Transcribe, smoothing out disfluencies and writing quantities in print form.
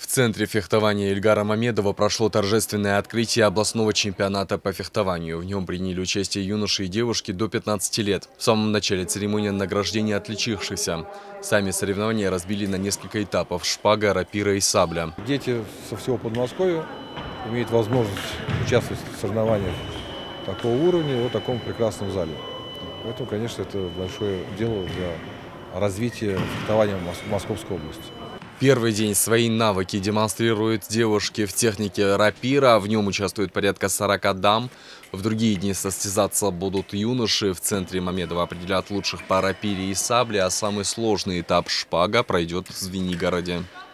центре фехтования Ильгара Мамедова прошло торжественное открытие областного чемпионата по фехтованию. В нем приняли участие юноши и девушки до 15 лет. В самом начале церемония награждения отличившихся. Сами соревнования разбили на несколько этапов – шпага, рапира и сабля. Дети со всего Подмосковья имеют возможность участвовать в соревнованиях такого уровня в таком прекрасном зале. Поэтому, конечно, это большое дело для развития фехтования в Московской области. Первый день свои навыки демонстрируют девушки в технике рапира. В нем участвует порядка 40 дам. В другие дни состязаться будут юноши. В центре Мамедова определят лучших по рапире и сабле, а самый сложный этап шпага пройдет в Звенигороде.